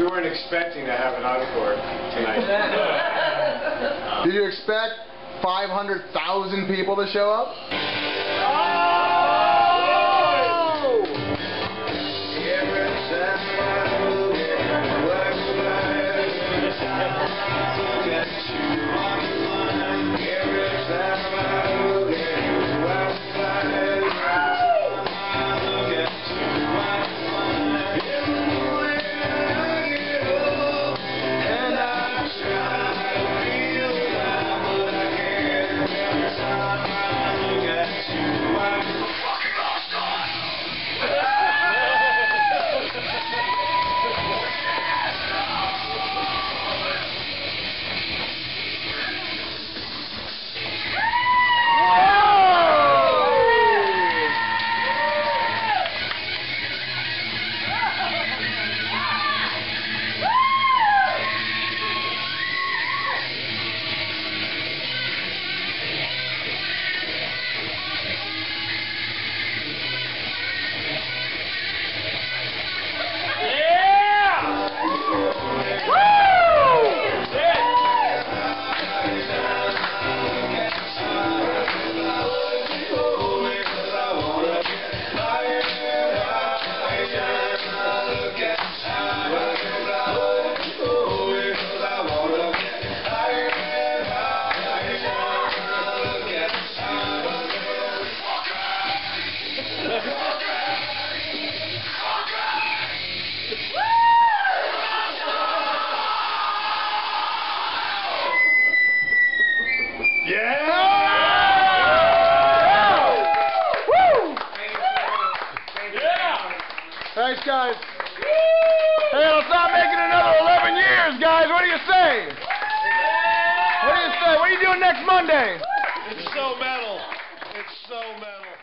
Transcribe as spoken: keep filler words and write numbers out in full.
We weren't expecting to have an encore tonight. Did you expect five hundred thousand people to show up? Thanks, guys. Hey, let's not make it another eleven years, guys. What do you say? What do you say? What are you doing next Monday? It's so metal. It's so metal.